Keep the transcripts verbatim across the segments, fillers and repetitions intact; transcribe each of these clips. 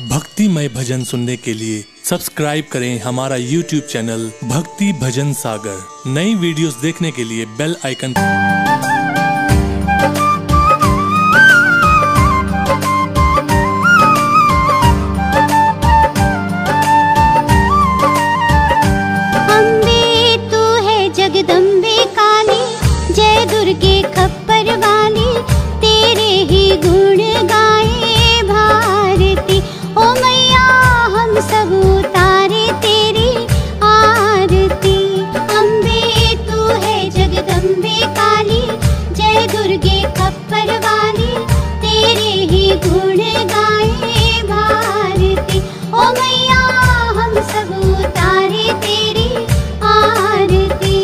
भक्तिमय भजन सुनने के लिए सब्सक्राइब करें हमारा यूट्यूब चैनल भक्ति भजन सागर। नई वीडियोस देखने के लिए बेल आइकन। अम्बे तू है जगदम्बे काली, जय दुर्गे खप्पर वाली, तेरे ही गुण गाए भारती। ओ मैया हम सब उतारे तेरी आरती। अम्बे तू है जगदम्बे काली, जय दुर्गे खप्पर वाली, तेरे ही गुण गाए भारती। ओ मैया हम सब उतारे तेरी आरती।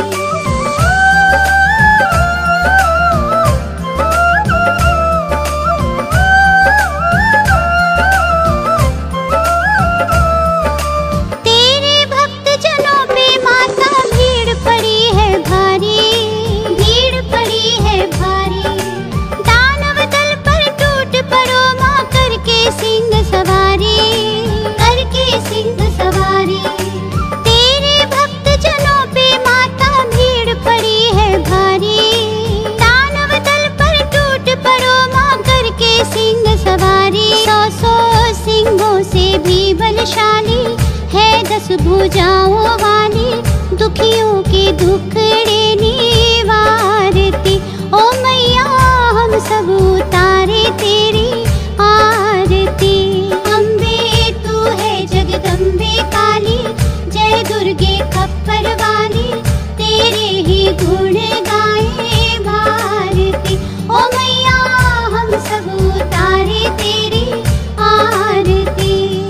भी बलशाली है दस भुजाओं वाली, दुखियों के दुखड़े निवारती। ओ मैया हम सब उतारे तेरी आरती। अम्बे तू है जगदम्बे काली, जय दुर्गे खप्पर वाली, तेरे ही गुण गाए भारती। ओ मैया हम सब उतारे तेरी आरती।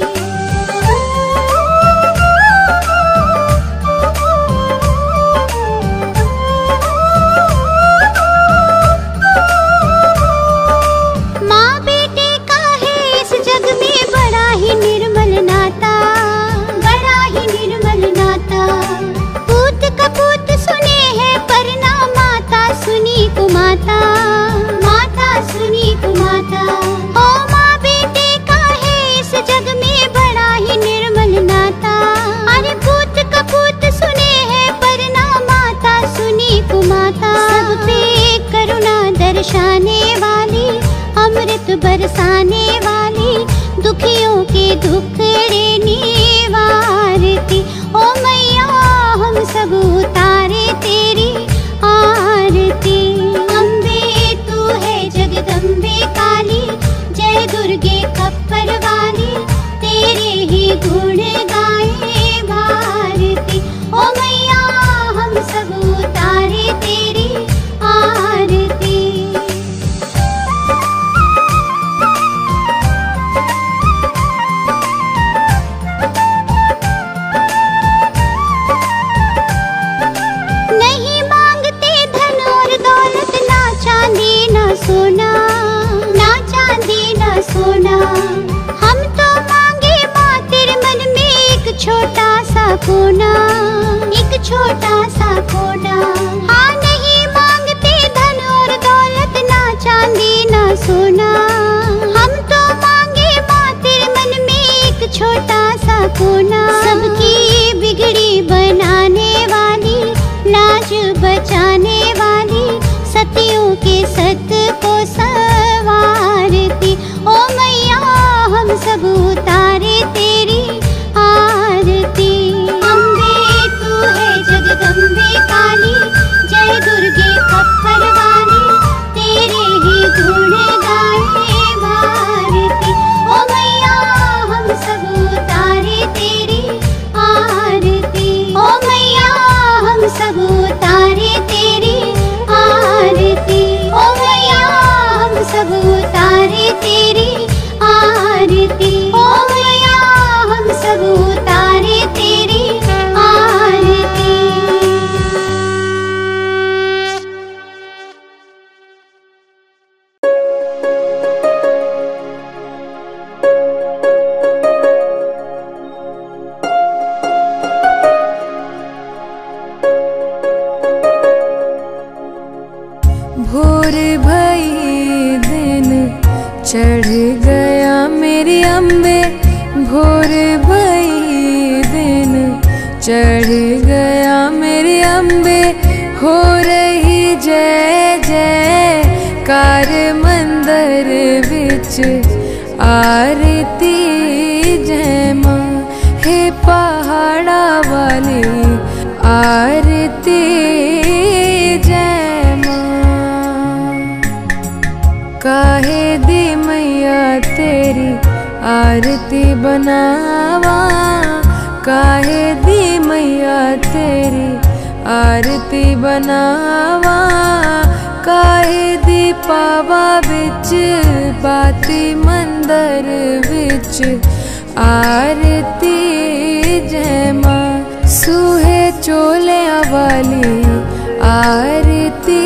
माता माता सुनी को माता, ओ माँ बेटे का है इस जग में बड़ा ही निर्मल नाता। अरे पूत कपूत सुने हैं पर ना माता सुनी को माता। सब पे करुणा दर्शाने वाली, अमृत बरसाने वाली, दुखियों के दुखड़े निवारती। ओ मैया हम सब उतारे तेरी आरती। जगदम्बे काली, जय दुर्गे खप्पर वाली, तेरे ही गुण गाए भारती। ओ मैया हम सब उतारे तेरी आरती। नहीं मांगते धन और दौलत, ना चांदी ना सोना, ना चांदी ना सोना। हम तो मांगे माँ तेरे मन में एक छोटा सा कोना, एक छोटा सा कोना। हाँ नहीं मांगते धन और दौलत, ना चांदी ना सोना। हम तो मांगे माँ तेरे मन में एक छोटा सा कोना। सबकी बिगड़ी बनाने वाली, लाज बचाने वाली, सतियों के सत को सवारती। ओ मैया हम सब उतारे तेरी आरती। अम्बे तू है जगदम्बे काली, जय दुर्गे खप्पर वाली, तेरे ही गुण गाए भारती। ओ मैया हम सब उतारे तेरी आरती। ओ मैया हम सब उतारे तेरी आरती। ओ मैया हम सब उतारे तेरी आरती। ओ मैया हम सब उतारे तेरी आरती। भोर भई दिन चढ़ गया मेरी अम्बे अम्बे भोर भई दिन चढ़ गया मेरी अम्बे, हो रही जय जय कार मंदिर विच आरती जय माँ। हे पहाड़ा वाली आरती जय माँ। काहे दी मैया तेरी आरती बनावा, काहे दी मैया तेरी आरती बनावा, काहे दी पावा बिच बाती मंदिर विच आरती जय माँ। सूहे चोले वाली आरती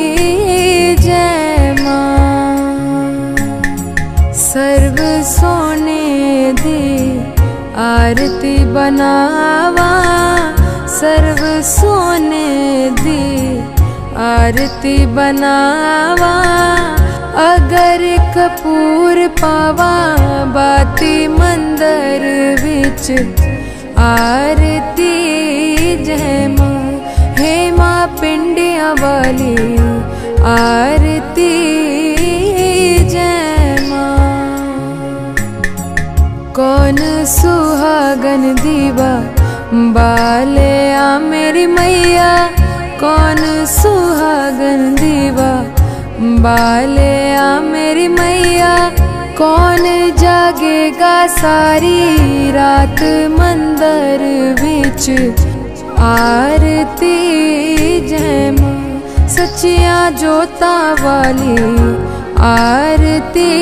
जय माँ। सर्व सोने दी आरती बनावा, सर्व सोने दी आरती बनावा, अगर कपूर पावा बाती मंदिर विच आरती जय माँ। हे माँ पिंडिया वाली आरती जय माँ। कौन सुहागन दीवा बाले आ मेरी मैया, कौन सुहागन दीवा बाले आ मेरी मैया, कौन जागेगा सारी रात मंदिर विच आरती जय माँ। सच्चिया जोता वाली आरती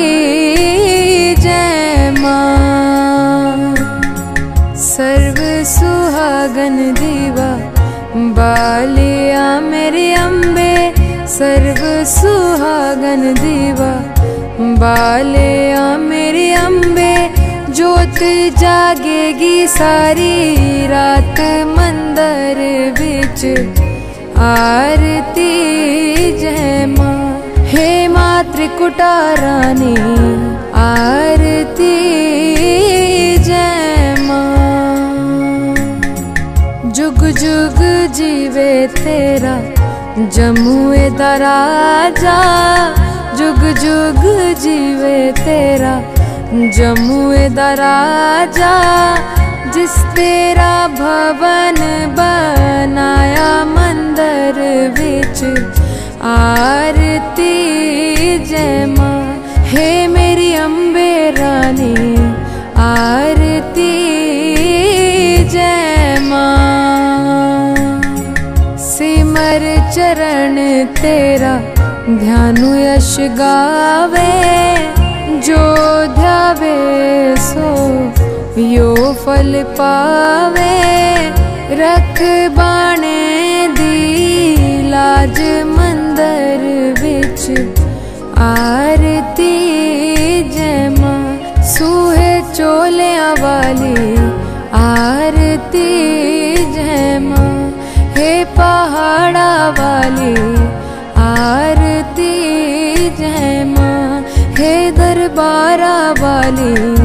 जय माँ। सर्व सुहागन दीवा बालिया मेरी अम्बे, सर्व सुहागन दीवा बालिया मेरी अम्बे, जोत जागेगी सारी रात मंदिर विच आरती जय माँ। हे माँ त्रिकुटा रानी आरती जय माँ। जुग जुग जीवे तेरा जमुए दा राजा, जुग जुग जीवे तेरा जमुए दा राजा, जिस तेरा भवन बनाया मंदिर विच आरती जय माँ। हे मेरी अम्बे रानी आरती जय माँ। सिमर चरण तेरा ध्यानु यश गावे, जो ध्यावे सो यो फल पावे, रख बाणे दी लाज मंदिर विच आरती जय माँ। सूहे चोलिया वाली आरती जय माँ। हे पहाड़ा वाली आरती जय माँ। हे दरबारा वाली